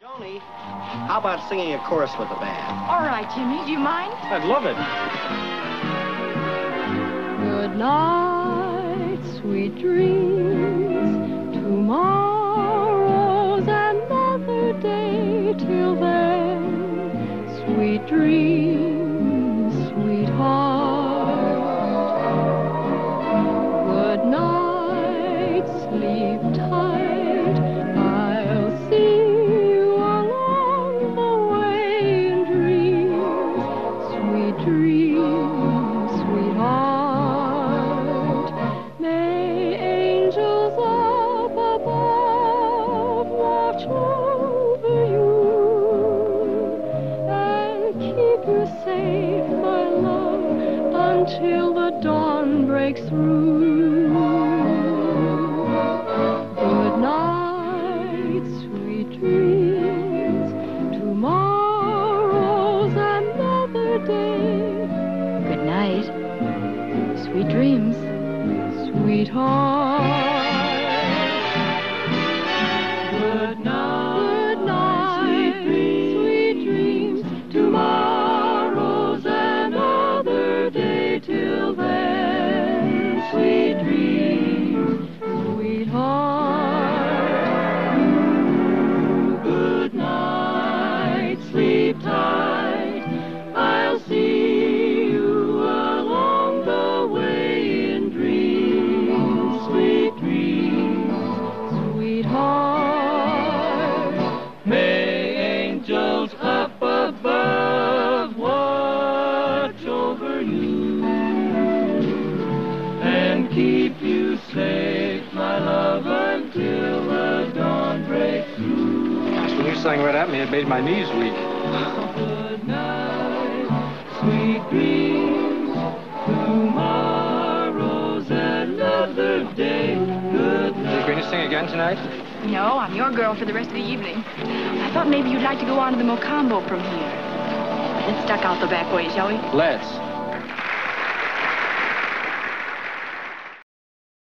Joni, how about singing a chorus with the band? All right, Jimmy. Do you mind? I'd love it. Good night, sweet dreams. Tomorrow's another day. Till then, sweet dreams, sweetheart. Good night, sleep tight. I'll see you along the way in dreams, sweet dreams, sweetheart. May angels up above watch over you and keep you safe, my love, until the dawn breaks through. Good night, sweet dreams. Tomorrow's another day. Good night. Sweet dreams. Sweetheart. Good night, sweet dreams. Tomorrow's another day. Till then, sweet dreams, sweetheart. Good night, sleep tight. I'll see you along the way in dreams, sweet dreams, sweetheart. May angels up above watch over you and keep you safe, my love, until the dawn breaks through. Gosh, when you sang right at me, it made my knees weak. Good night, sweet dreams. Tomorrow's another day. Good Are you night. going to sing again tonight? No, I'm your girl for the rest of the evening. I thought maybe you'd like to go on to the Mocambo from here. Let's duck out the back way, shall we? Let's.